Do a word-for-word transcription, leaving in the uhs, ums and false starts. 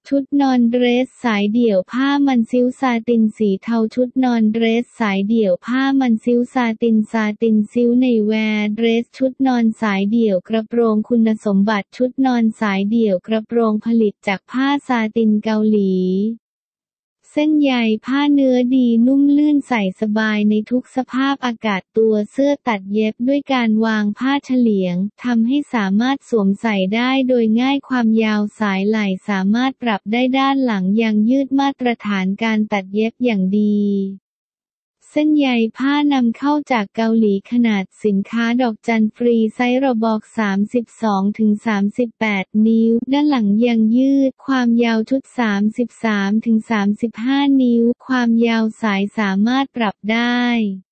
ชุดนอนเดรสสายเดี่ยวผ้ามันซิ้วซาตินสีเทาชุดนอนเดรสสายเดี่ยวผ้ามันซิ้วซาตินซาตินซิ้วในแวร์เดรสชุดนอนสายเดี่ยวกระโปรงคุณสมบัติชุดนอนสายเดี่ยวกระโปรงผลิตจากผ้าซาตินเกาหลีเส้นใยผ้าเนื้อดีนุ่มลื่นใส่สบายในทุกสภาพอากาศตัวเสื้อตัดเย็บด้วยการวางผ้าเฉลียงทำให้สามารถสวมใส่ได้โดยง่ายความยาวสายไหล่สามารถปรับได้ด้านหลังยังยืดมาตรฐานการตัดเย็บอย่างดีเส้นใยผ้านำเข้าจากเกาหลีขนาดสินค้าดอกจันฟรีไซส์ระบอก สามสิบสองถึงสามสิบแปด นิ้วด้านหลังยังยืดความยาวชุด สามสิบสามถึงสามสิบห้า นิ้วความยาวสายสามารถปรับได้